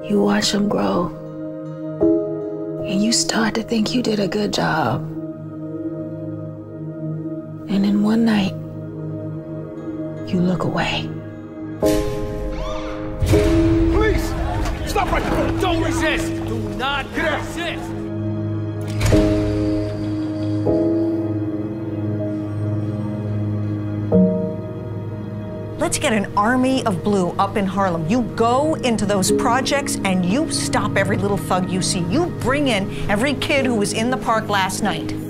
You watch them grow, and you start to think you did a good job. And then one night, you look away. Police! Stop right there! Don't resist! Do not resist! Let's get an army of blue up in Harlem. You go into those projects and you stop every little thug you see. You bring in every kid who was in the park last night.